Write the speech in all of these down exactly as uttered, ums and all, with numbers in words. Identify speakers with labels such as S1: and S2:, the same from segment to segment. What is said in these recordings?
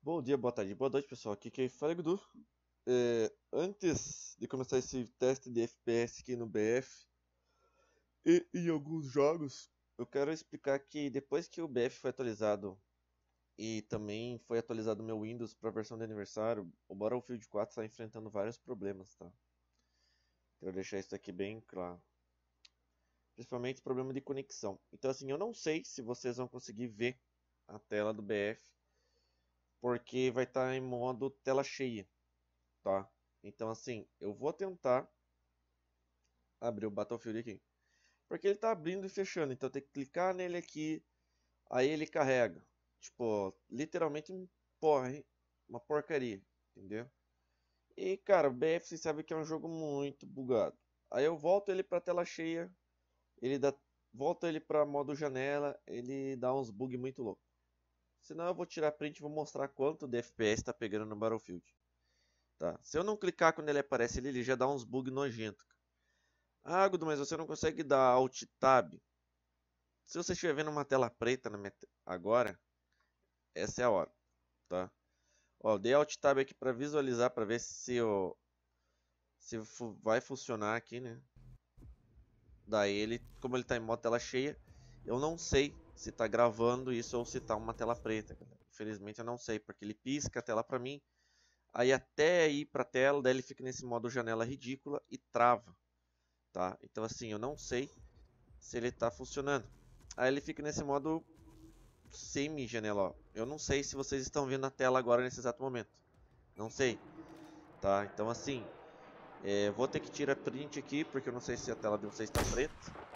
S1: Bom dia, boa tarde, boa noite, pessoal. Aqui quem fala é Gudu. É, antes de começar esse teste de F P S aqui no B F e em alguns jogos, eu quero explicar que depois que o B F foi atualizado e também foi atualizado o meu Windows para a versão de aniversário, o Battlefield quatro está enfrentando vários problemas, tá? Quero deixar isso aqui bem claro. Principalmente problema de conexão. Então assim, eu não sei se vocês vão conseguir ver a tela do B F, porque vai estar em modo tela cheia. Tá? Então assim, eu vou tentar abrir o Battlefield aqui. Porque ele tá abrindo e fechando, então tem que clicar nele aqui, aí ele carrega. Tipo, literalmente um porre, uma porcaria, entendeu? E cara, o B F você sabe que é um jogo muito bugado. Aí eu volto ele pra tela cheia, ele dá, volto ele pra modo janela, ele dá uns bugs muito loucos. Senão eu vou tirar print e vou mostrar quanto de F P S tá pegando no Battlefield. Tá? Se eu não clicar quando ele aparece ali, ele já dá uns bugs nojentos. Ah, Gudo, mas você não consegue dar Alt Tab. Se você estiver vendo uma tela preta na minha te... agora, essa é a hora, tá? Ó, eu dei Alt Tab aqui para visualizar, para ver se o se fu... vai funcionar aqui, né? Daí ele, como ele tá em modo tela cheia, eu não sei se tá gravando isso ou se tá uma tela preta, galera. Infelizmente eu não sei, porque ele pisca a tela para mim, aí até ir para a tela, daí ele fica nesse modo janela ridícula e trava, tá? Então assim, eu não sei se ele está funcionando. Aí ele fica nesse modo semi-janela, ó. Eu não sei se vocês estão vendo a tela agora nesse exato momento. Não sei, tá? Então assim, é, vou ter que tirar print aqui, porque eu não sei se a tela de vocês está preta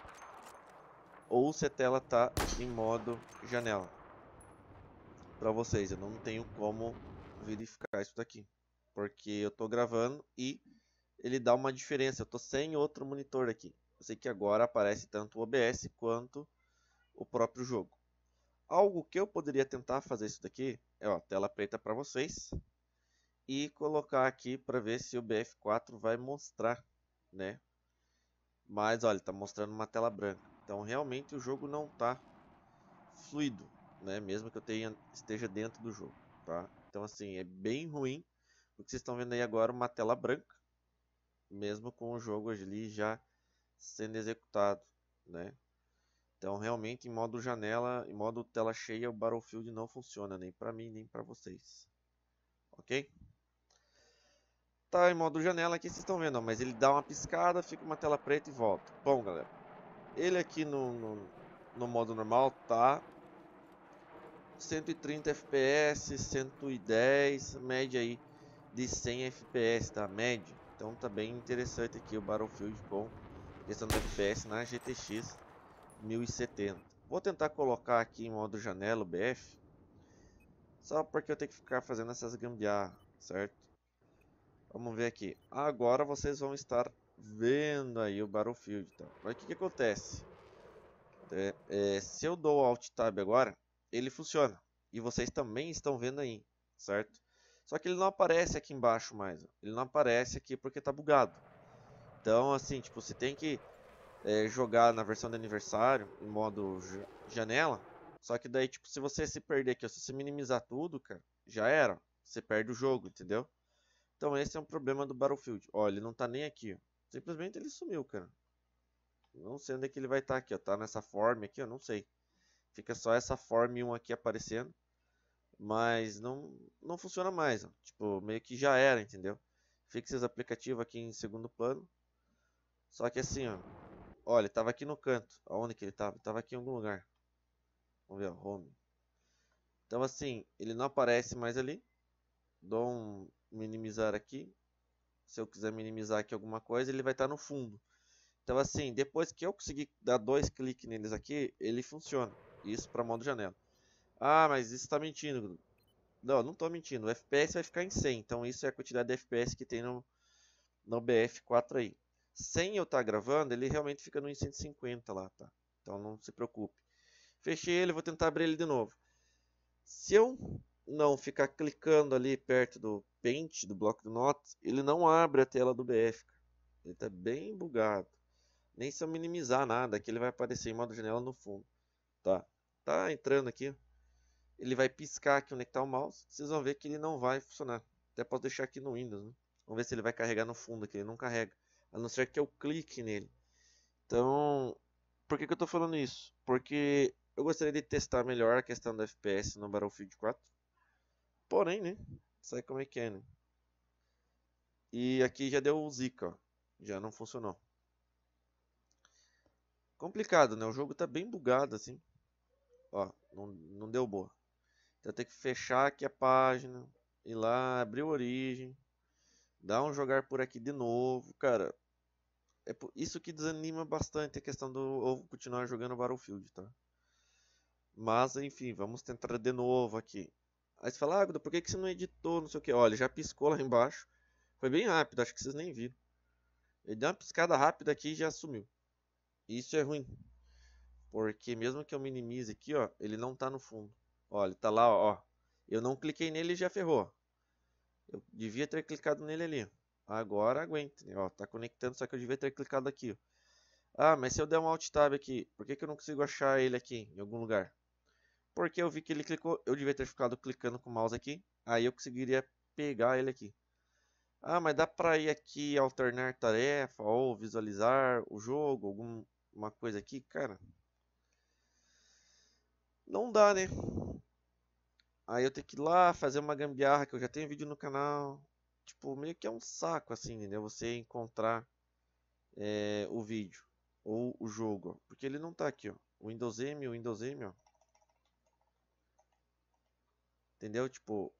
S1: ou se a tela está em modo janela. Para vocês, eu não tenho como verificar isso daqui, porque eu estou gravando e ele dá uma diferença. Eu estou sem outro monitor aqui. Eu sei que agora aparece tanto o O B S quanto o próprio jogo. Algo que eu poderia tentar fazer isso daqui é, ó, tela preta para vocês e colocar aqui para ver se o B F quatro vai mostrar, né? Mas olha, está mostrando uma tela branca. Então realmente o jogo não está fluido, né? Mesmo que eu tenha, esteja dentro do jogo, tá? Então assim, é bem ruim, porque vocês estão vendo aí agora uma tela branca, mesmo com o jogo ali já sendo executado, né? Então, realmente, em modo janela, em modo tela cheia, o Battlefield não funciona, nem para mim, nem para vocês. Ok? Tá em modo janela aqui, vocês estão vendo, ó, mas ele dá uma piscada, fica uma tela preta e volta. Bom, galera, ele aqui no, no, no modo normal tá cento e trinta F P S, cento e dez, média aí de cem F P S, tá? Média. Então tá bem interessante aqui o Battlefield com questão do F P S na G T X mil e setenta. Vou tentar colocar aqui em modo janela o B F, só porque eu tenho que ficar fazendo essas gambiarras, certo? Vamos ver aqui. Agora vocês vão estar vendo aí o Battlefield. Tá? Mas o que, que acontece? É, é, se eu dou Alt Tab agora, ele funciona. E vocês também estão vendo aí, certo? Só que ele não aparece aqui embaixo mais. Ó. Ele não aparece aqui porque está bugado. Então, assim, tipo, você tem que é, jogar na versão de aniversário, em modo janela. Só que daí, tipo, se você se perder aqui, se você minimizar tudo, cara, já era. Você perde o jogo, entendeu? Então esse é um problema do Battlefield. Ó, ele não tá nem aqui, ó. Simplesmente ele sumiu, cara. Não sei onde é que ele vai estar tá aqui, ó. Tá nessa form aqui, eu não sei. Fica só essa form um aqui aparecendo. Mas não, não funciona mais, ó. Tipo, meio que já era, entendeu? Fixa esse aplicativo aqui em segundo plano. Só que assim, ó. Olha, ele tava aqui no canto. Aonde que ele tava? Ele tava aqui em algum lugar. Vamos ver, ó, home. Então assim, ele não aparece mais ali. Dou um minimizar aqui. Se eu quiser minimizar aqui alguma coisa, ele vai estar no fundo. Então assim, depois que eu conseguir dar dois cliques neles aqui, ele funciona. Isso para modo janela. Ah, mas isso está mentindo. Não, não estou mentindo. O F P S vai ficar em cem. Então isso é a quantidade de F P S que tem no, no B F quatro aí. Sem eu estar tá gravando, ele realmente fica no cento e cinquenta lá, tá? Então não se preocupe. Fechei ele, vou tentar abrir ele de novo. Se eu não ficar clicando ali perto do Paint, do bloco de notas, ele não abre a tela do B F. Ele está bem bugado. Nem se eu minimizar nada, aqui ele vai aparecer em modo janela no fundo. Tá, tá entrando aqui. ele vai piscar aqui onde está o mouse. Vocês vão ver que ele não vai funcionar. Até posso deixar aqui no Windows, né? Vamos ver se ele vai carregar no fundo aqui. Ele não carrega, a não ser que eu clique nele. Então, por que que eu estou falando isso? Porque eu gostaria de testar melhor a questão do F P S no Battlefield quatro. Porém, né? Sabe como é que é, né? E aqui já deu zica, ó. Já não funcionou. Complicado, né? O jogo tá bem bugado assim. Ó, não, não deu boa. Então tem que fechar aqui a página, ir lá, abrir o Origin, dar um jogar por aqui de novo. Cara, é isso que desanima bastante a questão do eu continuar jogando Battlefield, tá? Mas enfim, vamos tentar de novo aqui. Aí você fala, ah, Guda, por que que você não editou, não sei o que. Olha, já piscou lá embaixo. Foi bem rápido, acho que vocês nem viram. Ele deu uma piscada rápida aqui e já sumiu. Isso é ruim. Porque mesmo que eu minimize aqui, ó, ele não tá no fundo. Ó, ele tá lá, ó. Eu não cliquei nele e já ferrou. Eu devia ter clicado nele ali. Agora aguente, né? Ó, tá conectando, só que eu devia ter clicado aqui, ó. Ah, mas se eu der um Alt Tab aqui, por que que eu não consigo achar ele aqui, em algum lugar? Porque eu vi que ele clicou, eu devia ter ficado clicando com o mouse aqui, aí eu conseguiria pegar ele aqui. Ah, mas dá pra ir aqui alternar tarefa ou visualizar o jogo, alguma coisa aqui, cara? Não dá, né? Aí eu tenho que ir lá fazer uma gambiarra que eu já tenho vídeo no canal. Tipo, meio que é um saco assim, entendeu? Você encontrar é, o vídeo ou o jogo, ó. Porque ele não tá aqui, ó. O Windows M, o Windows M, ó. Entendeu? Tipo,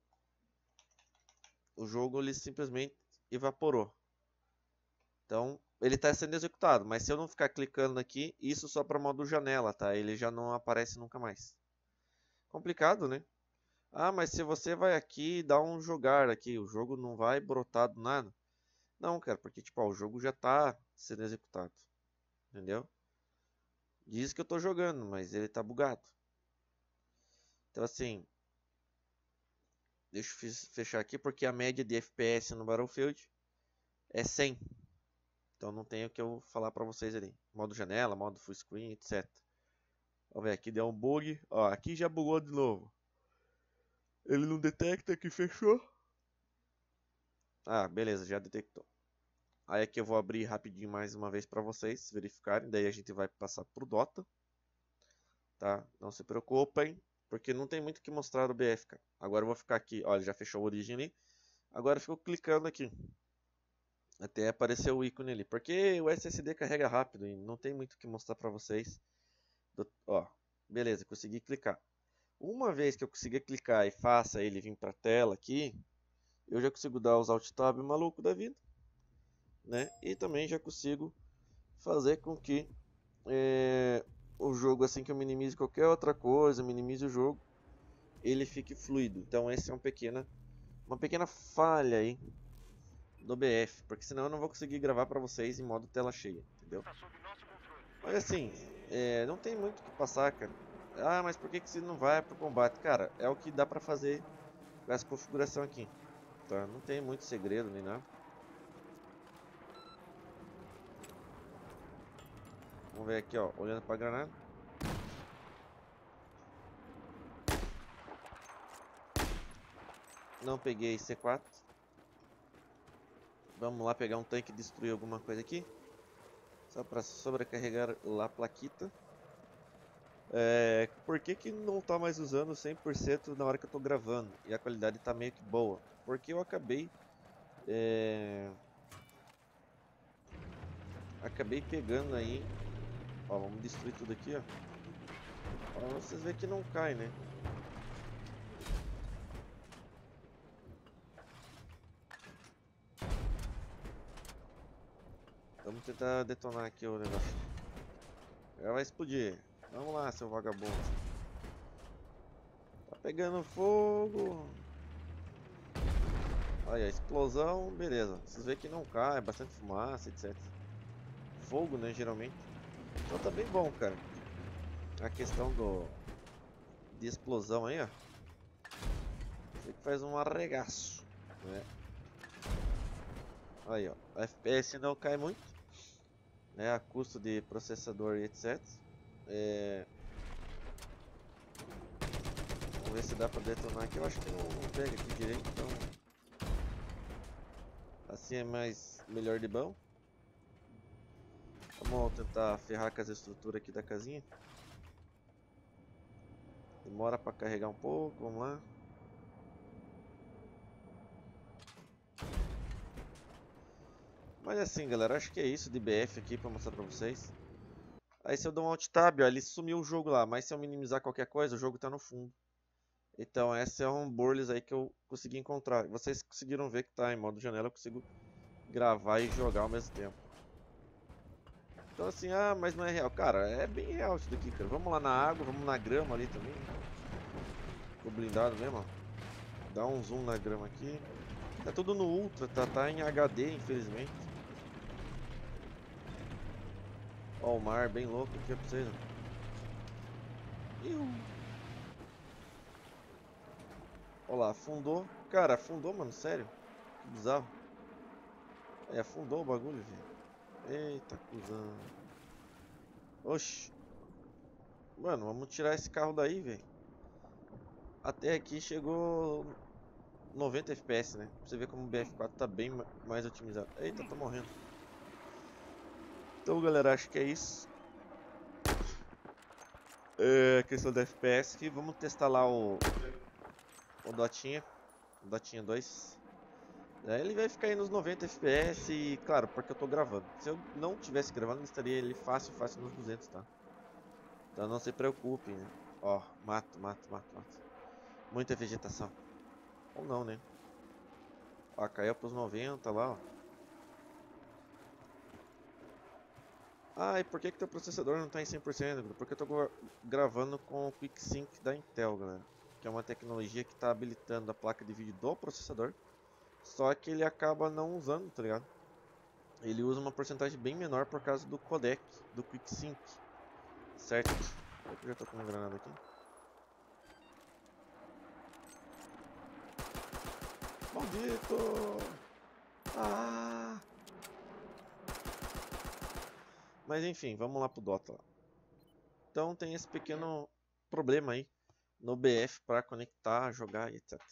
S1: o jogo ele simplesmente evaporou. Então, ele está sendo executado, mas se eu não ficar clicando aqui, isso só para modo janela, tá? Ele já não aparece nunca mais. Complicado, né? Ah, mas se você vai aqui e dá um jogar aqui, o jogo não vai brotar do nada? Não, cara, porque tipo, ó, o jogo já está sendo executado. Entendeu? Diz que eu estou jogando, mas ele está bugado. Então assim, deixa eu fechar aqui porque a média de F P S no Battlefield é cem. Então não tem o que eu falar pra vocês ali. Modo janela, modo full screen, etcétera. Vamos ver, aqui deu um bug. Ó, aqui já bugou de novo. Ele não detecta que fechou. Ah, beleza, já detectou. Aí aqui eu vou abrir rapidinho mais uma vez pra vocês verificarem. Daí a gente vai passar pro Dota. Tá? Não se preocupem, porque não tem muito o que mostrar do B F, cara. Agora eu vou ficar aqui. Olha, já fechou o Origin ali. Agora eu fico clicando aqui. Até aparecer o ícone ali. Porque o S S D carrega rápido e não tem muito o que mostrar pra vocês. Do, ó, beleza, consegui clicar. Uma vez que eu conseguir clicar e faça ele vir pra tela aqui, eu já consigo dar os Alt Tab maluco da vida. Né? E também já consigo fazer com que é, o jogo, assim que eu minimize qualquer outra coisa, minimize o jogo, ele fique fluido. Então essa é uma pequena, uma pequena falha aí do B F, porque senão eu não vou conseguir gravar para vocês em modo tela cheia, entendeu? Mas assim, é, não tem muito o que passar, cara. Ah, mas por que que você não vai pro combate? Cara, é o que dá pra fazer com essa configuração aqui, tá? Não tem muito segredo nem nada. Vamos ver aqui, ó, olhando pra granada. Não peguei C quatro. Vamos lá pegar um tanque e destruir alguma coisa aqui. Só para sobrecarregar lá a plaquita. É, por que que não tá mais usando cem por cento na hora que eu tô gravando? E a qualidade tá meio que boa. Porque eu acabei... É, acabei pegando aí... Ó, vamos destruir tudo aqui, ó. Ó, vocês verem que não cai, né? Vamos tentar detonar aqui o negócio. Ela vai explodir. Vamos lá, seu vagabundo. Tá pegando fogo. Olha, explosão, beleza. Vocês veem que não cai, bastante fumaça, etcétera. Fogo, né, geralmente. Então tá bem bom, cara. A questão do... de explosão aí, ó. Você que faz um arregaço, né? Aí, ó. A F P S não cai muito, né? A custo de processador e etcétera. É... Vamos ver se dá pra detonar aqui. Eu acho que não, não pega aqui direito, então... Assim é mais melhor de bom. Vamos tentar ferrar com as estruturas aqui da casinha. Demora pra carregar um pouco, vamos lá. Mas assim, galera, acho que é isso de B F aqui pra mostrar pra vocês. Aí se eu dou um Alt Tab, ó, ele sumiu o jogo lá, mas se eu minimizar qualquer coisa, o jogo tá no fundo. Então esse é um Borderlands aí que eu consegui encontrar. Vocês conseguiram ver que tá em modo janela, eu consigo gravar e jogar ao mesmo tempo. Então assim, ah, mas não é real. Cara, é bem real isso daqui, cara. Vamos lá na água, vamos na grama ali também. Ficou blindado mesmo, ó. Dá um zoom na grama aqui. Tá tudo no Ultra, tá, tá em H D, infelizmente. Ó, o mar bem louco aqui pra vocês, ó. Iu. Ó lá, afundou. Cara, afundou, mano, sério. Que bizarro. É, afundou o bagulho, velho. Eita, cuzão. Oxi. Mano, vamos tirar esse carro daí, velho. Até aqui chegou noventa F P S, né? Pra você ver como o B F quatro tá bem mais otimizado. Eita, tô morrendo. Então, galera, acho que é isso. É questão do F P S aqui. Vamos testar lá o, o Dotinha. O Dotinha dois. É, ele vai ficar aí nos noventa F P S e, claro, porque eu tô gravando. Se eu não tivesse gravando, eu estaria ele fácil, fácil nos duzentos, tá? Então não se preocupem, né? Ó, mato, mato, mato, mato. Muita vegetação. Ou não, né? Ó, caiu pros noventa lá, ó. Ah, e por que que teu processador não tá em cem por cento? Porque eu tô gravando com o QuickSync da Intel, galera. Que é uma tecnologia que tá habilitando a placa de vídeo do processador. Só que ele acaba não usando, tá ligado? Ele usa uma porcentagem bem menor por causa do codec do QuickSync. Certo? Eu já tô com uma granada aqui. Maldito! Ah! Mas enfim, vamos lá pro Dota lá. Então tem esse pequeno problema aí no B F para conectar, jogar e etcétera.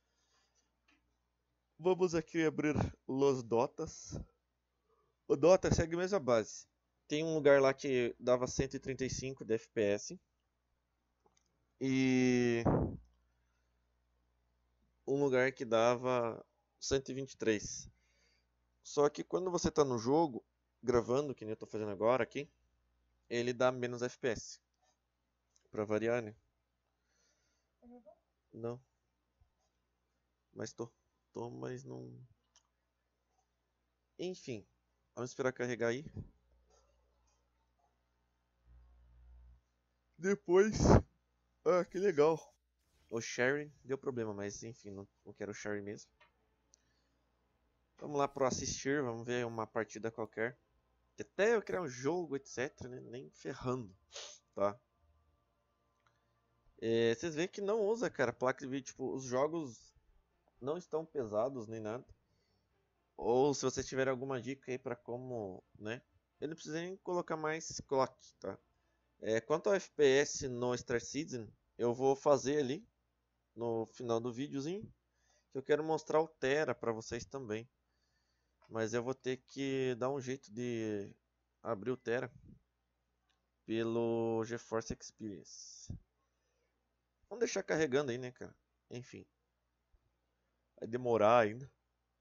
S1: Vamos aqui abrir os Dotas. O Dota segue a mesma base. Tem um lugar lá que dava cento e trinta e cinco de F P S. E um lugar que dava cento e vinte e três. Só que quando você está no jogo, gravando, que nem eu estou fazendo agora aqui, ele dá menos F P S. Pra variar, né? Não. Mas tô. Tô, mas não... Enfim. Vamos esperar carregar aí. Depois... Ah, que legal. O Sherry deu problema, mas enfim, não, não quero o Sherry mesmo. Vamos lá pro assistir, vamos ver uma partida qualquer. Até eu criar um jogo, etcétera, né? Nem ferrando, tá? É, vocês veem que não usa, cara, placa de vídeo. Tipo, os jogos não estão pesados nem nada. Ou se vocês tiverem alguma dica aí pra como, né? Eu não preciso nem colocar mais clock, tá? É, quanto ao F P S no Star Citizen, eu vou fazer ali no final do videozinho. Que eu quero mostrar o Tera pra vocês também. Mas eu vou ter que dar um jeito de abrir o Tera pelo GeForce Experience. Vamos deixar carregando aí, né, cara? Enfim. Vai demorar ainda.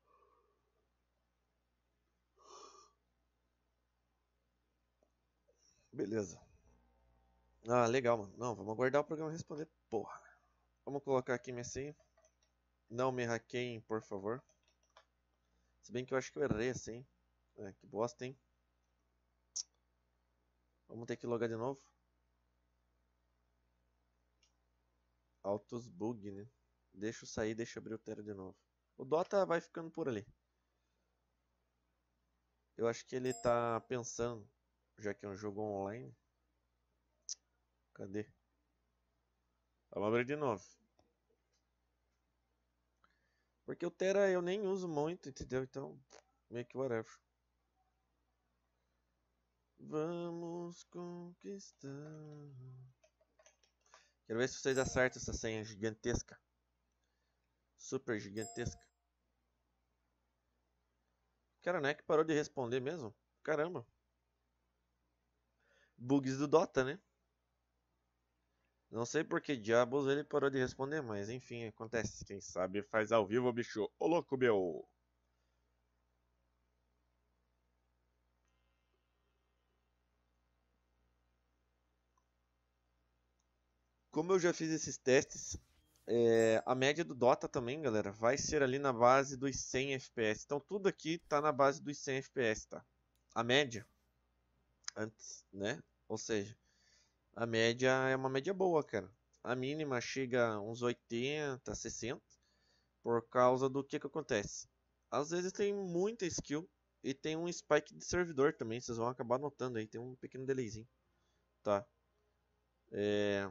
S1: Beleza. Ah, legal, mano. Não, vamos aguardar o programa responder. Porra. Vamos colocar aqui minha senha. Não me hackeiem, por favor. Se bem que eu acho que eu errei a senha. É, que bosta, hein? Vamos ter que logar de novo. Autos bug, né? Deixa eu sair, deixa eu abrir o Tera de novo. O Dota vai ficando por ali. Eu acho que ele tá pensando, já que é um jogo online. Cadê? Vamos abrir de novo. Porque o Tera eu nem uso muito, entendeu? Então, meio que whatever. Vamos conquistar. Quero ver se vocês acertam essa senha gigantesca. Super gigantesca. Cara, não é que parou de responder mesmo? Caramba. Bugs do Dota, né? Não sei por que diabos ele parou de responder, mas enfim, acontece. Quem sabe faz ao vivo, bicho. Ô louco, meu. Como eu já fiz esses testes, é, a média do Dota também, galera, vai ser ali na base dos cem F P S. Então tudo aqui tá na base dos cem F P S, tá? A média, antes, né? Ou seja, a média é uma média boa, cara. A mínima chega a uns oitenta, sessenta, por causa do que que acontece. Às vezes tem muita skill e tem um spike de servidor também, vocês vão acabar notando aí, tem um pequeno delayzinho, tá? É...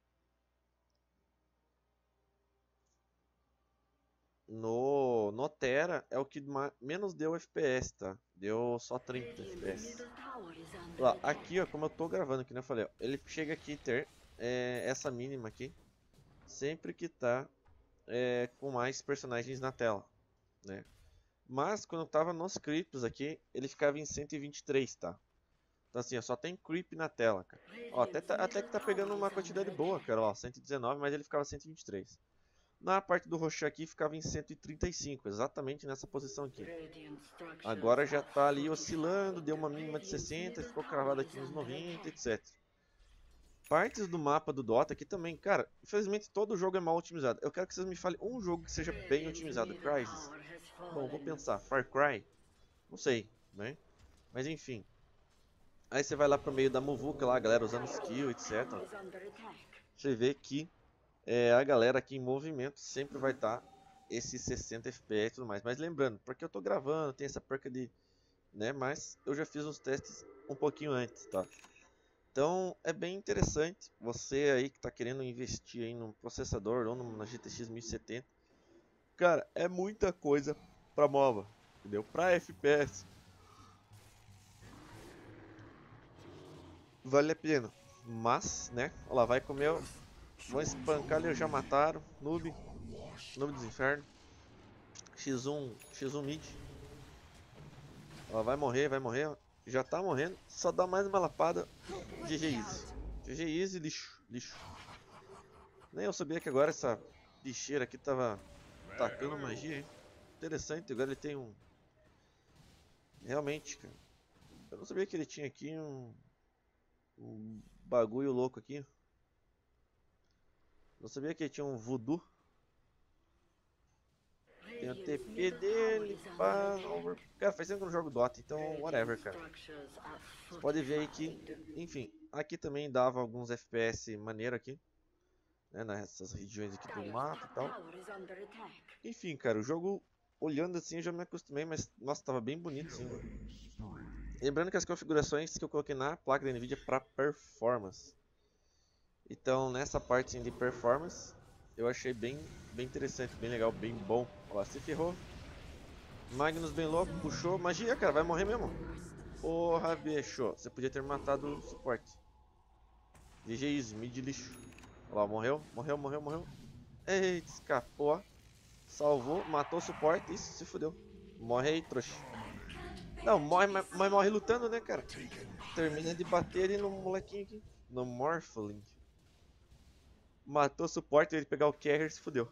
S1: No, no Terra é o que menos deu F P S, tá? Deu só trinta F P S. Ó, aqui, ó, como eu tô gravando, que nem eu falei, ó, ele chega aqui ter é, essa mínima aqui sempre que tá é, com mais personagens na tela, né? Mas quando eu tava nos creeps aqui, ele ficava em cento e vinte e três, tá? Então assim, ó, só tem creep na tela, cara. Ó, até, tá, até que tá pegando uma quantidade boa, cara, ó, cento e dezenove, mas ele ficava cento e vinte e três. Na parte do roxo aqui ficava em cento e trinta e cinco, exatamente nessa posição aqui. Agora já tá ali oscilando, deu uma mínima de sessenta, ficou cravado aqui nos noventa, etcétera. Partes do mapa do Dota aqui também, cara, infelizmente todo jogo é mal otimizado. Eu quero que vocês me falem um jogo que seja bem otimizado. Crysis. Bom, vou pensar. Far Cry? Não sei, né? Mas enfim. Aí você vai lá pro meio da muvuca lá, a galera usando skill, etcétera. Você vê que é, a galera aqui em movimento sempre vai estar tá esses sessenta F P S e tudo mais. Mas lembrando, porque eu tô gravando, tem essa perca de... né? Mas eu já fiz uns testes um pouquinho antes, tá? Então é bem interessante, você aí que está querendo investir aí num processador ou na G T X mil e setenta, cara, é muita coisa para MOBA, entendeu? Para F P S vale a pena, mas, né? Olha lá, vai comer, vão espancar ali, já mataram, noob, noob dos infernos, X um, X um mid, ela vai morrer, vai morrer, já tá morrendo, só dá mais uma lapada, G G Easy, G G Easy, lixo, lixo. Nem eu sabia que agora essa bicheira aqui tava tacando magia, hein? Interessante, agora ele tem um... Realmente, cara. Eu não sabia que ele tinha aqui um... Um bagulho louco aqui. Não sabia que ele tinha um voodoo. Tem o T P dele, pá... Over... Cara, faz tempo que eu não jogo Dota, então whatever, cara. Você pode ver aí que... Enfim, aqui também dava alguns F P S maneiro aqui. Né, nessas regiões aqui do mato e tal. Enfim, cara, o jogo... Olhando assim eu já me acostumei, mas... Nossa, tava bem bonito, sim. Lembrando que as configurações que eu coloquei na placa da Nvidia para performance. Então nessa parte de performance eu achei bem, bem interessante, bem legal, bem bom. Olha lá, se ferrou. Magnus bem louco, puxou. Magia, cara, vai morrer mesmo. Porra, bicho. Você podia ter matado o suporte. G G easy, mid lixo. Olha lá, morreu, morreu, morreu, morreu. Eita, escapou. Salvou, matou o suporte. Isso, se fudeu. Morre aí, trouxa. Não, morre, mas, mas morre lutando, né, cara? Termina de bater ali no molequinho aqui. No Morphling. Matou o suporte, ele pegar o carrier e se fudeu.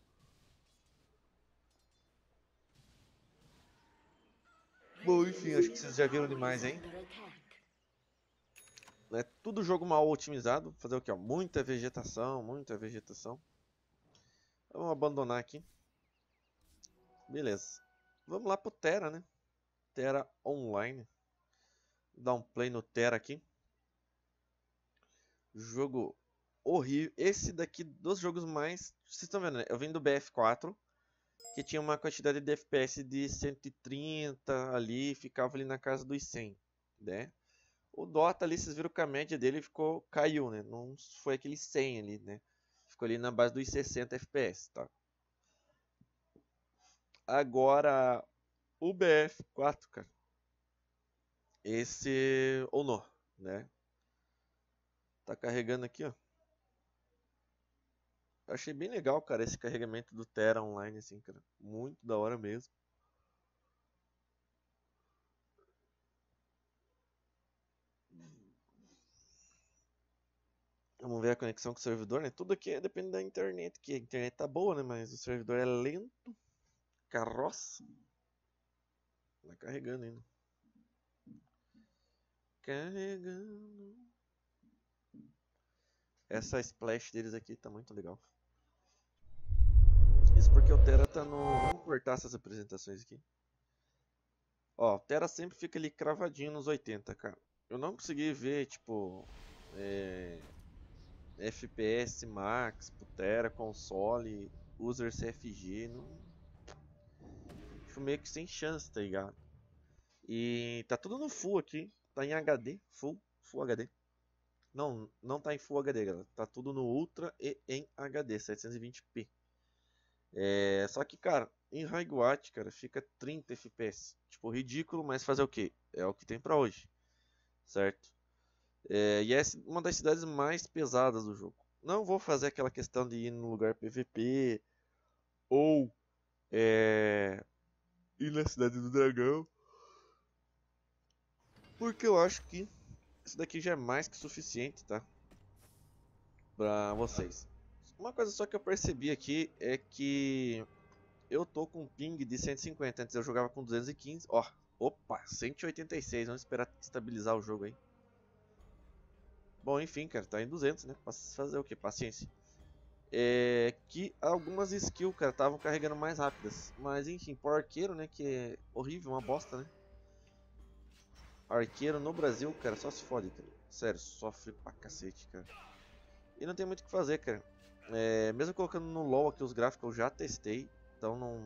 S1: Bom, enfim, acho que vocês já viram demais, hein? É tudo jogo mal otimizado. Fazer o que? Muita vegetação, muita vegetação. Vamos abandonar aqui. Beleza. Vamos lá pro Terra, né? Terra Online. Dar um play no Terra aqui. Jogo horrível. Esse daqui dos jogos mais... Vocês estão vendo, né? Eu vim do B F quatro. Que tinha uma quantidade de F P S de cento e trinta ali. Ficava ali na casa dos cem. Né? O Dota ali, vocês viram que a média dele ficou, caiu, né? Não foi aquele cem ali, né? Ficou ali na base dos sessenta F P S, tá? Agora, o B F quatro, cara. Esse, ou não, né? Tá carregando aqui, ó. Eu achei bem legal, cara, esse carregamento do Terra online, assim, cara. Muito da hora mesmo. Vamos ver a conexão com o servidor, né? Tudo aqui depende da internet, que a internet tá boa, né? Mas o servidor é lento. Carroça. Tá carregando ainda. Carregando. Essa splash deles aqui tá muito legal. Isso porque o Terra tá no... Vamos cortar essas apresentações aqui. Ó, o Terra sempre fica ali cravadinho nos oitenta, cara. Eu não consegui ver, tipo... É... F P S max pro Terra, console, user C F G. Não... Acho meio que sem chance, tá ligado? E tá tudo no Full aqui. Tá em H D, Full, Full H D. Não, não tá em Full H D, galera. Tá tudo no Ultra e em H D, setecentos e vinte p. É, só que, cara, em High Watt, cara, fica trinta F P S. Tipo, ridículo, mas fazer o quê? É o que tem pra hoje, certo? É, e é uma das cidades mais pesadas do jogo. Não vou fazer aquela questão de ir no lugar P V P ou é, ir na cidade do dragão, porque eu acho que isso daqui já é mais que suficiente, tá? Pra vocês. Uma coisa só que eu percebi aqui é que eu tô com um ping de cento e cinquenta. Antes eu jogava com duzentos e quinze. Ó, opa, cento e oitenta e seis. Vamos esperar estabilizar o jogo aí. Bom, enfim, cara, tá em duzentos, né? Fazer o que? Paciência. É que algumas skills, cara, estavam carregando mais rápidas. Mas enfim, pro arqueiro, né? Que é horrível, uma bosta, né? Arqueiro no Brasil, cara, só se fode, cara. Sério, sofre pra cacete, cara. E não tem muito o que fazer, cara. É, mesmo colocando no LoL aqui os gráficos, eu já testei. Então não...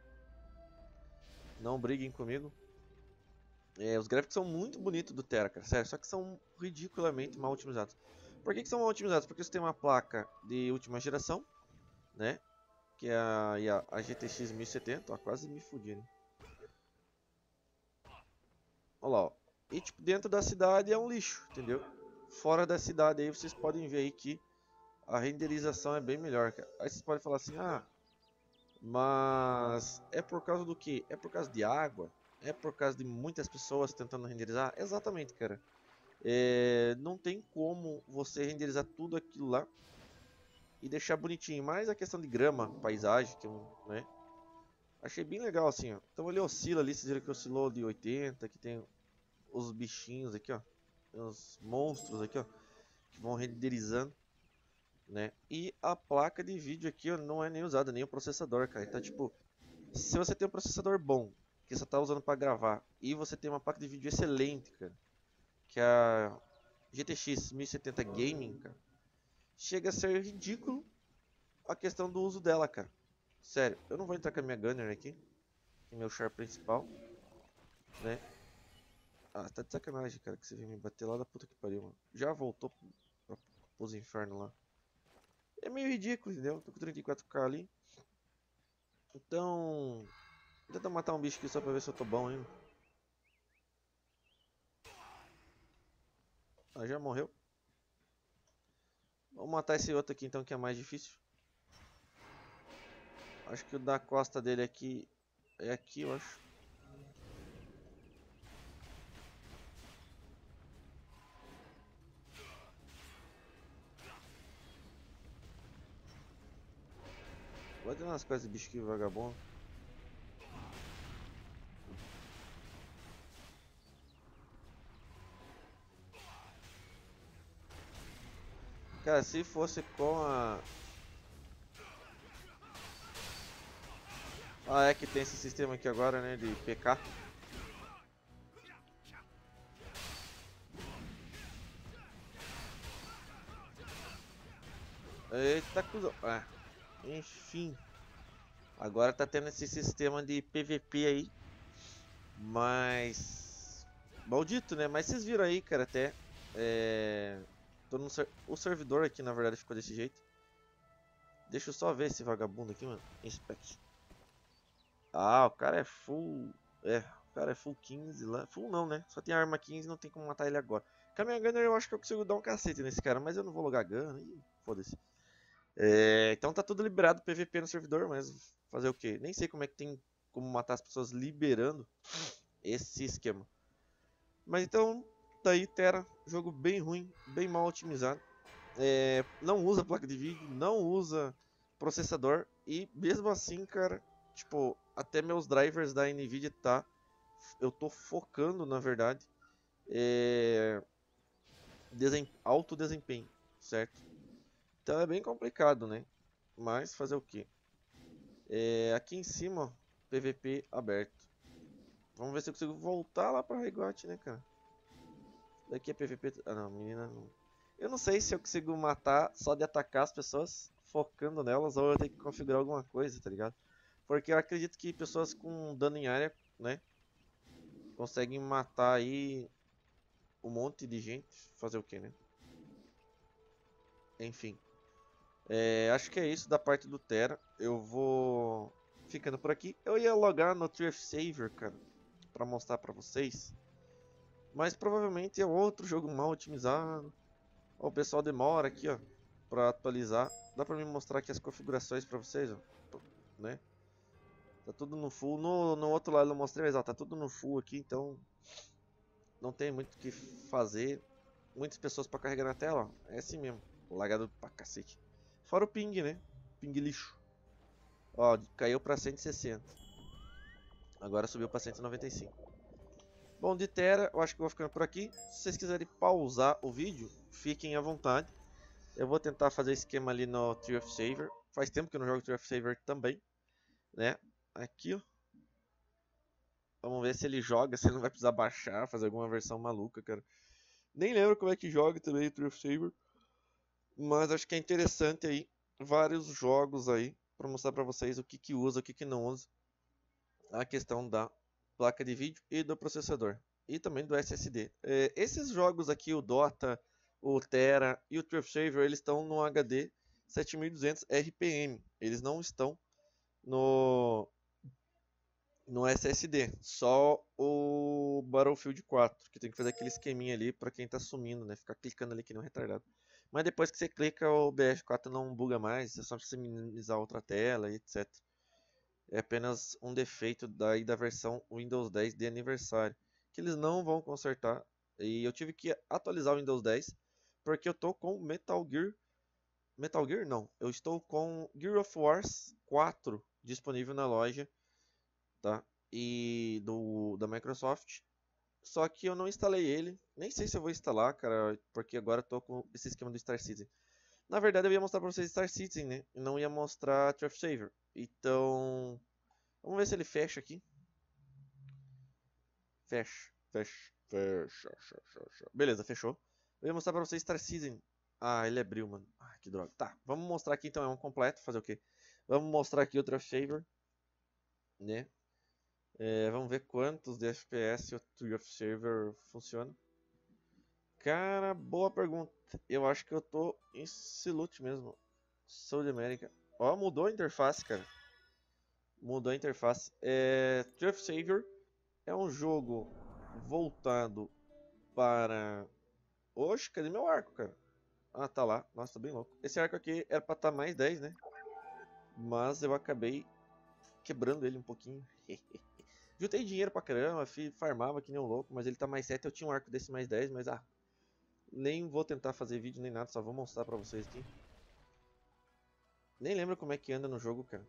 S1: Não briguem comigo. É, os gráficos são muito bonitos do Terra, cara, sério, só que são ridiculamente mal otimizados. Por que, que são mal otimizados? Porque você tem uma placa de última geração, né? Que é a, a, a G T X mil e setenta, ó, quase me fudi, né? Olha lá, ó. E tipo, dentro da cidade é um lixo, entendeu? Fora da cidade aí vocês podem ver aí que a renderização é bem melhor, cara. Aí vocês podem falar assim, ah, mas é por causa do que? É por causa de água? É por causa de muitas pessoas tentando renderizar? Exatamente, cara. É, não tem como você renderizar tudo aquilo lá e deixar bonitinho. Mais a questão de grama, paisagem, que é um, né? Achei bem legal assim, ó. Então ele oscila ali, vocês viram que oscilou de oitenta, que tem os bichinhos aqui, ó. Tem os monstros aqui, ó, que vão renderizando, né? E a placa de vídeo aqui, ó, não é nem usada, nem o processador, cara. Então, tipo, se você tem um processador bom, que você tá usando para gravar, e você tem uma placa de vídeo excelente, cara, que é a G T X mil e setenta Gaming, cara, chega a ser ridículo a questão do uso dela, cara. Sério, eu não vou entrar com a minha Gunner aqui, que é meu char principal, né? Ah, tá de sacanagem, cara, que você veio me bater lá da puta que pariu, mano. Já voltou pra, pros infernos lá. É meio ridículo, entendeu? Tô com trinta e quatro K ali. Então, vou tentar matar um bicho aqui só pra ver se eu tô bom ainda. Ah, já morreu. Vamos matar esse outro aqui então, que é mais difícil. Acho que o da costa dele aqui é aqui, eu acho. Vai dando umas coisas de bicho aqui, vagabundo. Cara, se fosse com a... Ah, é que tem esse sistema aqui agora, né, de P K. Eita, cuzão. Ah, enfim. Agora tá tendo esse sistema de P V P aí. Mas... Maldito, né? Mas vocês viram aí, cara, até... É... Tô no ser... O servidor aqui, na verdade, ficou desse jeito. Deixa eu só ver esse vagabundo aqui, mano. Inspect. Ah, o cara é full... É, o cara é full quinze lá. Full não, né? Só tem arma quinze, não tem como matar ele agora. Com a minha Gunner eu acho que eu consigo dar um cacete nesse cara, mas eu não vou logar Gunner. Ih, foda-se. É, então tá tudo liberado P V P no servidor, mas fazer o quê? Nem sei como é que tem como matar as pessoas liberando esse esquema. Mas então, tá aí Terra, jogo bem ruim, bem mal otimizado. É, não usa placa de vídeo, não usa processador e mesmo assim, cara, tipo, até meus drivers da Nvidia tá, eu tô focando na verdade, é, desem, alto desempenho, certo? Então é bem complicado, né? Mas fazer o que? É, aqui em cima, ó, P V P aberto. Vamos ver se eu consigo voltar lá pra Regot, né, cara? Daqui é P V P. Ah, não, menina. Não. Eu não sei se eu consigo matar só de atacar as pessoas focando nelas ou eu tenho que configurar alguma coisa, tá ligado? Porque eu acredito que pessoas com dano em área, né, conseguem matar aí um monte de gente. Fazer o que, né? Enfim. É, acho que é isso da parte do Terra. Eu vou ficando por aqui. Eu ia logar no Thrift Saver, cara, pra mostrar pra vocês. Mas provavelmente é outro jogo mal otimizado. Ó, o pessoal demora aqui, ó, pra atualizar. Dá pra me mostrar aqui as configurações pra vocês, ó, né? Tá tudo no full. No, no outro lado eu não mostrei, mas ó, tá tudo no full aqui, então não tem muito o que fazer. Muitas pessoas pra carregar na tela, ó. É assim mesmo, lagado pra cacete. Fora o ping, né? Ping lixo. Ó, caiu pra cento e sessenta. Agora subiu pra cento e noventa e cinco. Bom, de Terra, eu acho que eu vou ficando por aqui. Se vocês quiserem pausar o vídeo, fiquem à vontade. Eu vou tentar fazer esquema ali no Tree of Saver. Faz tempo que eu não jogo Tree of Saver também, né? Aqui, ó. Vamos ver se ele joga, se ele não vai precisar baixar, fazer alguma versão maluca, cara. Nem lembro como é que joga também o Tree of Saver. Mas acho que é interessante aí, vários jogos aí, para mostrar para vocês o que que usa, o que que não usa. A questão da placa de vídeo e do processador. E também do S S D. É, esses jogos aqui, o Dota, o Terra e o Tree of Saver, eles estão no H D sete mil e duzentos R P M. Eles não estão no, no S S D. Só o Battlefield quatro, que tem que fazer aquele esqueminha ali para quem tá sumindo, né? Ficar clicando ali que não é retardado. Mas depois que você clica, o B F quatro não buga mais, é só você minimizar outra tela e etcétera. É apenas um defeito daí da versão Windows dez de aniversário, que eles não vão consertar. E eu tive que atualizar o Windows dez porque eu tô com Metal Gear. Metal Gear não, eu estou com Gear of Wars quatro disponível na loja, tá? E do da Microsoft. Só que eu não instalei ele, nem sei se eu vou instalar, cara, porque agora eu tô com esse esquema do Star Citizen. Na verdade eu ia mostrar pra vocês Star Citizen, né? E não ia mostrar Tree of Saver. Então, vamos ver se ele fecha aqui. Fecha, fecha, fecha, fecha, fecha. Beleza, fechou. Eu ia mostrar pra vocês Star Citizen. Ah, ele abriu, mano. Ah, que droga. Tá, vamos mostrar aqui então, é um completo. Fazer o quê? Vamos mostrar aqui o Tree of Saver, né? É, vamos ver quantos de F P S o Tree of Saver funciona. Cara, boa pergunta. Eu acho que eu tô em Silute mesmo. South America. Ó, mudou a interface, cara. Mudou a interface. É, Tree of Saver é um jogo voltado para... Oxe, cadê meu arco, cara? Ah, tá lá. Nossa, tô bem louco. Esse arco aqui era pra estar mais dez, né? Mas eu acabei quebrando ele um pouquinho. Juntei dinheiro pra caramba, farmava que nem um louco, mas ele tá mais sete. Eu tinha um arco desse mais dez, mas ah... Nem vou tentar fazer vídeo nem nada, só vou mostrar pra vocês aqui. Nem lembro como é que anda no jogo, cara.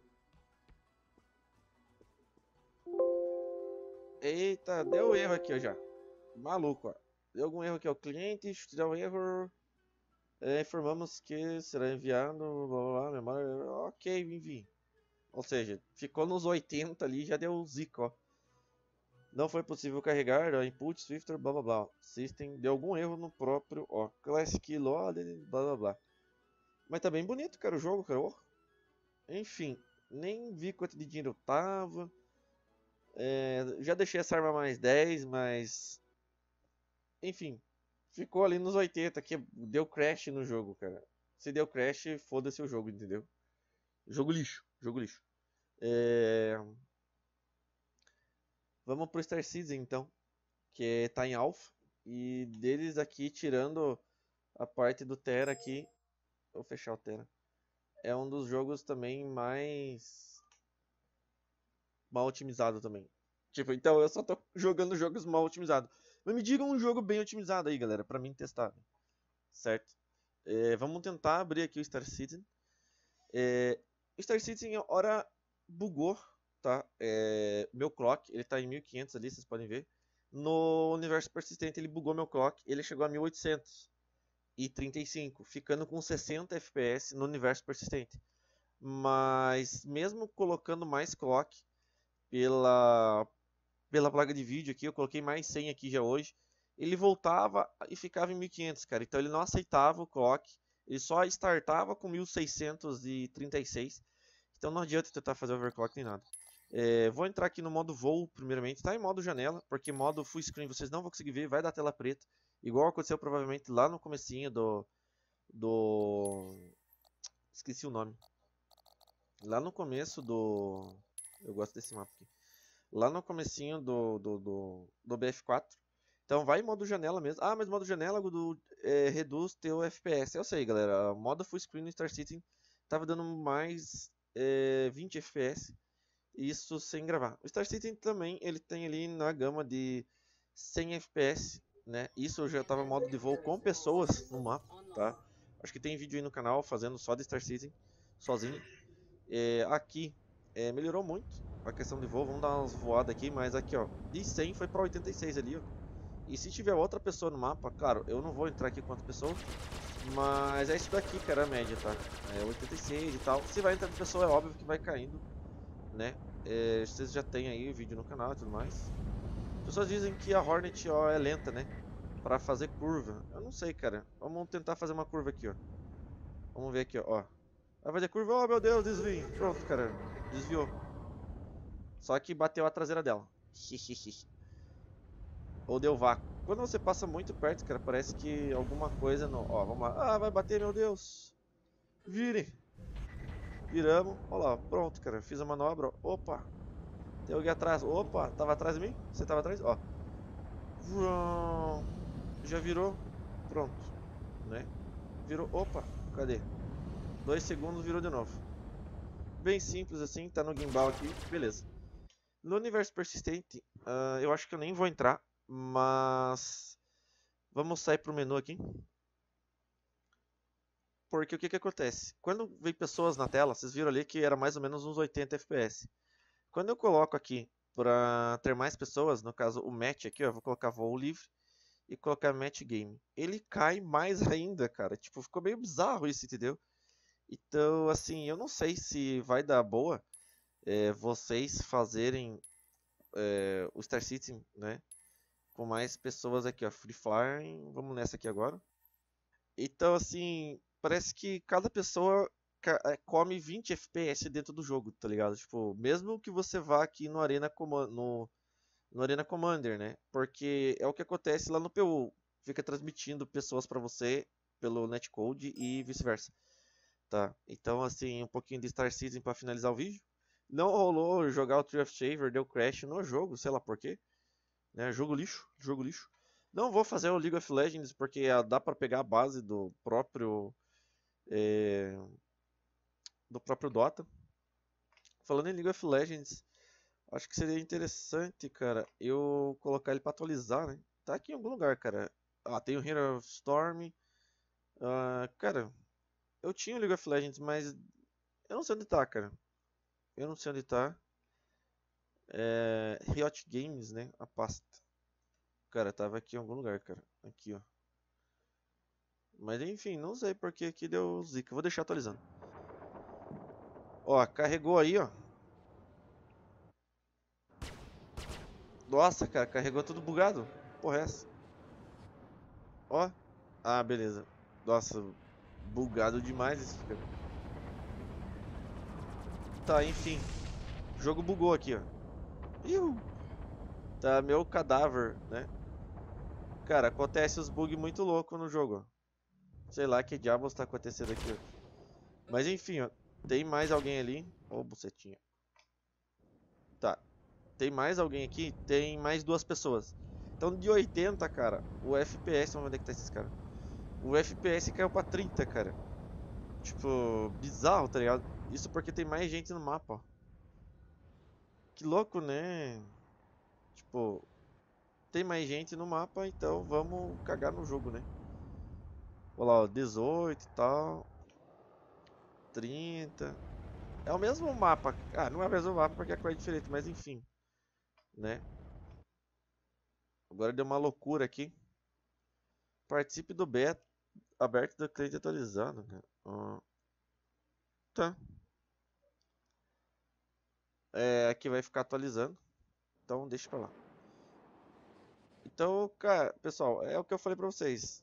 S1: Eita, deu erro aqui, ó, já. Maluco, ó. Deu algum erro aqui, ó. Cliente, deu erro. É, informamos que será enviado, blá blá blá, memória. Ok, envie. Ou seja, ficou nos oitenta ali, já deu zica, ó. Não foi possível carregar, ó, input, Swifter, blá blá blá. System, deu algum erro no próprio, ó. Classic load, blá blá blá. Mas tá bem bonito, cara, o jogo, cara. Ó. Enfim, nem vi quanto de dinheiro eu tava. É, já deixei essa arma mais dez, mas... Enfim, ficou ali nos oitenta, que deu crash no jogo, cara. Se deu crash, foda-se o jogo, entendeu? Jogo lixo, jogo lixo. É... Vamos pro Star Citizen, então, que tá em alpha. E deles aqui, tirando a parte do Terra aqui... Vou fechar o Terra. é um dos jogos também mais mal otimizado também. Tipo, então eu só tô jogando jogos mal otimizados. Mas me digam um jogo bem otimizado aí, galera, pra mim testar, certo? É, vamos tentar abrir aqui o Star Citizen. É, o Star Citizen, hora bugou, tá? É, meu clock, ele tá em mil e quinhentos ali, vocês podem ver. No universo persistente ele bugou meu clock, ele chegou a mil oitocentos e trinta e cinco, ficando com sessenta F P S no universo persistente. Mas mesmo colocando mais clock pela pela placa de vídeo aqui, eu coloquei mais cem aqui já hoje, ele voltava e ficava em mil e quinhentos, cara. Então ele não aceitava o clock, ele só startava com mil seiscentos e trinta e seis. Então não adianta tentar fazer overclock nem nada. É, vou entrar aqui no modo voo primeiramente, tá em modo janela, porque modo full screen vocês não vão conseguir ver, vai dar tela preta, igual aconteceu provavelmente lá no comecinho do do esqueci o nome. Lá no começo do eu gosto desse mapa aqui. Lá no comecinho do, do, do, do B F quatro. Então vai em modo janela mesmo. Ah, mas modo janela do, é, reduz teu F P S. Eu sei, galera. Modo full screen no Star Citizen tava dando mais é, vinte F P S. Isso sem gravar. O Star Citizen também ele tem ali na gama de cem F P S, né? Isso eu já tava modo de voo com pessoas no mapa, tá? Acho que tem vídeo aí no canal fazendo só de Star Citizen sozinho. É, aqui é, melhorou muito a questão de voo. Vamos dar umas voadas aqui, mas aqui ó, de cem foi para oitenta e seis ali, ó. E se tiver outra pessoa no mapa, claro, eu não vou entrar aqui quantas pessoas, mas é isso daqui que era a média, tá? É oitenta e seis e tal. Se vai entrando pessoa, é óbvio que vai caindo, né? É, vocês já tem aí o vídeo no canal e tudo mais. As pessoas dizem que a Hornet ó, é lenta, né? Pra fazer curva. Eu não sei, cara. Vamos tentar fazer uma curva aqui, ó. Vamos ver aqui, ó. Vai fazer curva, oh meu Deus, desvio. Pronto, cara, desviou. Só que bateu a traseira dela. Ou deu vácuo. Quando você passa muito perto, cara, parece que alguma coisa não... Ó, vamos lá. Ah, vai bater, meu Deus. Vire. Viramos. Olha lá, pronto, cara. Fiz a manobra. Opa. Tem alguém atrás. Opa, tava atrás de mim? Você tava atrás? Ó. Já virou. Pronto. Né? Virou. Opa, cadê? Dois segundos, virou de novo. Bem simples assim, tá no gimbal aqui. Beleza. No universo persistente, uh, eu acho que eu nem vou entrar, mas vamos sair pro menu aqui. Porque o que que acontece? Quando vem pessoas na tela, vocês viram ali que era mais ou menos uns oitenta F P S. Quando eu coloco aqui para ter mais pessoas, no caso o match aqui, ó, eu vou colocar voo livre e colocar match game. Ele cai mais ainda, cara. Tipo, ficou meio bizarro isso, entendeu? Então, assim, eu não sei se vai dar boa é, vocês fazerem é, o Star Citizen, né? Com mais pessoas aqui, ó. Free Fire, vamos nessa aqui agora. Então, assim, parece que cada pessoa come vinte F P S dentro do jogo, tá ligado? Tipo, mesmo que você vá aqui no Arena, Command no, no Arena Commander, né? Porque é o que acontece lá no P U. Fica transmitindo pessoas para você pelo netcode e vice-versa. Tá? Então, assim, um pouquinho de Star Citizen para finalizar o vídeo. Não rolou jogar o Tree of Shaver, deu crash no jogo, sei lá porquê. Né? Jogo lixo, jogo lixo. Não vou fazer o League of Legends porque dá para pegar a base do próprio é, do próprio Dota. Falando em League of Legends, acho que seria interessante, cara, eu colocar ele para atualizar, né? Tá aqui em algum lugar, cara. Ah, tem o Hero of Storm. Uh, cara, eu tinha o League of Legends, mas eu não sei onde tá, cara. Eu não sei onde tá. É... Riot Games, né? A pasta. Cara, tava aqui em algum lugar, cara. Aqui, ó. Mas enfim, não sei porque aqui deu zica. Vou deixar atualizando. Ó, carregou aí, ó. Nossa, cara, carregou tudo bugado. Porra, é essa? Ó. Ah, beleza. Nossa, bugado demais esse cara. Tá, enfim. O jogo bugou aqui, ó. Iu. Tá meu cadáver, né? Cara, acontece os bugs muito loucos no jogo, ó. Sei lá que diabos tá acontecendo aqui, ó. Mas enfim, ó. Tem mais alguém ali. Ô, oh, bucetinha. Tá. Tem mais alguém aqui? Tem mais duas pessoas. Então de oitenta, cara, o F P S... Vamos ver onde é que tá esses caras. O F P S caiu pra trinta, cara. tipo, bizarro, tá ligado? Isso porque tem mais gente no mapa, ó. Que louco, né? Tipo, tem mais gente no mapa, então vamos cagar no jogo, né? Olha lá, ó, dezoito e tal. trinta. É o mesmo mapa. Ah, não é o mesmo mapa porque a cor é diferente, mas enfim. Né? Agora deu uma loucura aqui. Participe do beta aberto do cliente atualizado, cara. Ah, tá. É, aqui vai ficar atualizando. Então deixa pra lá. Então, cara, pessoal, é o que eu falei pra vocês.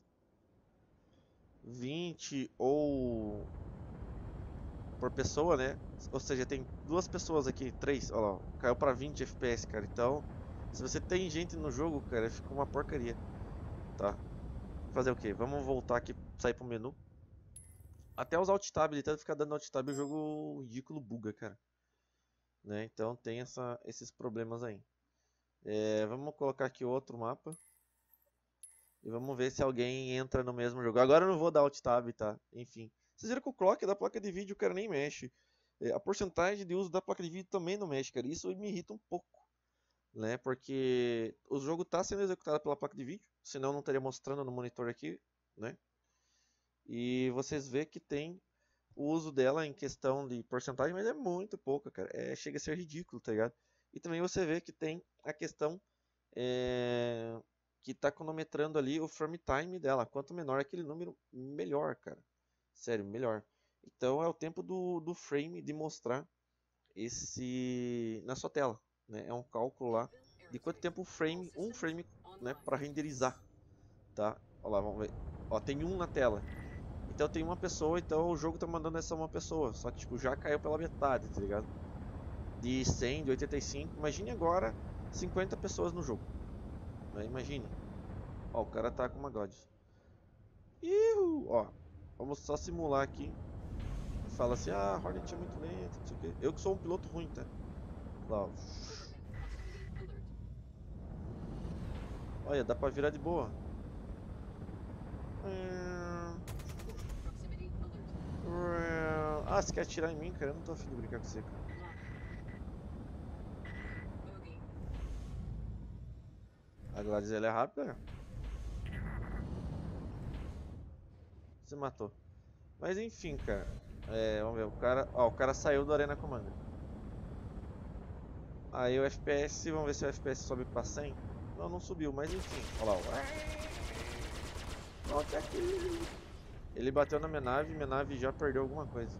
S1: vinte ou por pessoa, né? Ou seja, tem duas pessoas aqui, três, olha lá, caiu pra vinte F P S, cara. Então, se você tem gente no jogo, cara, fica uma porcaria, tá? Fazer o quê? Vamos voltar aqui, sair pro menu. Até os alt tab, ele tenta ficar dando alt tab, o jogo ridículo buga, cara. Né? Então tem essa, esses problemas aí. É, vamos colocar aqui outro mapa. E vamos ver se alguém entra no mesmo jogo. Agora eu não vou dar alt tab, tá? Enfim. Vocês viram que o clock da placa de vídeo, o cara nem mexe. É, a porcentagem de uso da placa de vídeo também não mexe, cara. Isso me irrita um pouco. Né? Porque o jogo está sendo executado pela placa de vídeo. Senão não estaria mostrando no monitor aqui. Né? E vocês vê que tem o uso dela em questão de porcentagem, mas é muito pouca, cara. É, chega a ser ridículo, tá ligado? E também você vê que tem a questão é, que está cronometrando ali o frame time dela. Quanto menor aquele número, melhor, cara. Sério, melhor. Então é o tempo do, do frame de mostrar esse na sua tela, né? É um cálculo lá de quanto tempo o frame, um frame, né, para renderizar, tá? Olha lá, vamos ver. Ó, tem um na tela. Então tem uma pessoa, então o jogo tá mandando essa uma pessoa. Só que tipo, já caiu pela metade, tá ligado? De cem, de oitenta e cinco. Imagine agora cinquenta pessoas no jogo. Né? Imagine. Ó, o cara tá com uma God. Ihu! Ó, vamos só simular aqui. Fala assim, ah, a Hornet é muito lenta, não sei o quê. Eu que sou um piloto ruim, tá? Lá, ó. Olha, dá pra virar de boa. Ah, você quer atirar em mim, cara? Eu não tô afim de brincar com você, cara. A Gladys, ela é rápida. Você matou. Mas enfim, cara. É, vamos ver. O cara, ó, o cara saiu do Arena Commander. Aí o F P S, vamos ver se o F P S sobe pra cem. Não, não subiu, mas enfim. Olha lá. Volte aqui. Ele bateu na minha nave e minha nave já perdeu alguma coisa.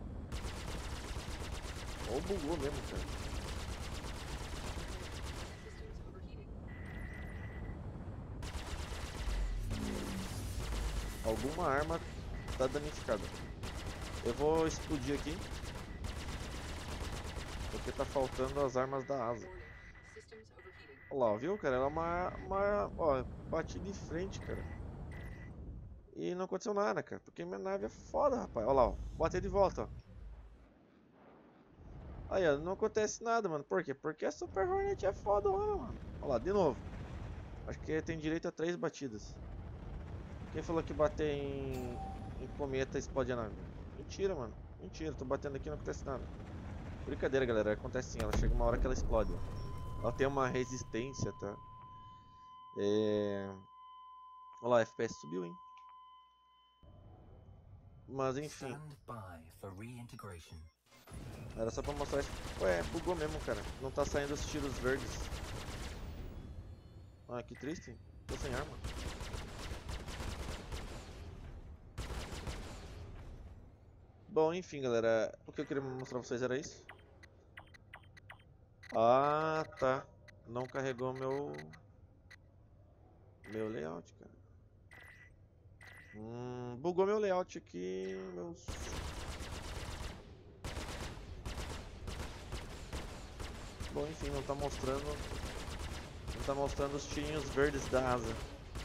S1: Ou bugou mesmo, cara. Alguma arma tá danificada. Eu vou explodir aqui. Porque tá faltando as armas da asa. Olha lá, viu, cara? Ela é uma, uma... Ó, bati de frente, cara. E não aconteceu nada, cara. Porque minha nave é foda, rapaz. Olha lá, ó. Botei de volta, ó. Aí, ó. Não acontece nada, mano. Por quê? Porque a Super Hornet é foda, mano. Olha lá, de novo. Acho que tem direito a três batidas. Quem falou que bater em, em cometa explode a nave? Mentira, mano. Mentira. Tô batendo aqui e não acontece nada. Brincadeira, galera. Acontece sim. Ela chega uma hora que ela explode. Ó. Ela tem uma resistência, tá? É... Olha lá, F P S subiu, hein? Mas enfim. Era só pra mostrar isso. Ué, bugou mesmo, cara. Não tá saindo os tiros verdes. Ah, que triste. Tô sem arma. Bom, enfim, galera. O que eu queria mostrar pra vocês era isso. Ah, tá. Não carregou meu... Meu layout, cara. Hum, bugou meu layout aqui, meus... Bom, enfim, não tá mostrando... Não tá mostrando os tirinhos verdes da asa.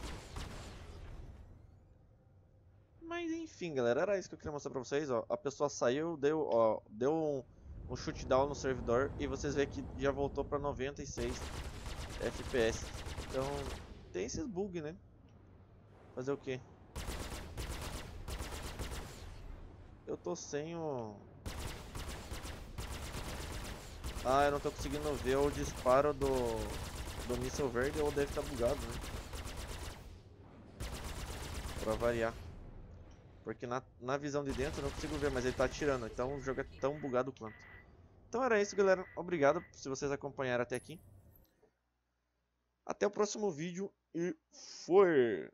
S1: Mas enfim, galera, era isso que eu queria mostrar pra vocês, ó. A pessoa saiu, deu, ó, deu um, um shootdown no servidor e vocês veem que já voltou pra noventa e seis F P S. Então, tem esses bugs, né? Fazer o quê? eu tô sem o... Ah, eu não tô conseguindo ver o disparo do, do míssil verde, ou deve estar bugado, né? Pra variar. Porque na, na visão de dentro eu não consigo ver, mas ele tá atirando, então o jogo é tão bugado quanto. Então era isso, galera. Obrigado se vocês acompanharam até aqui. Até o próximo vídeo e foi!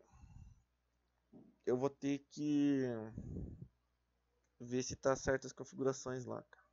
S1: Eu vou ter que ver se tá certas as configurações lá, cara.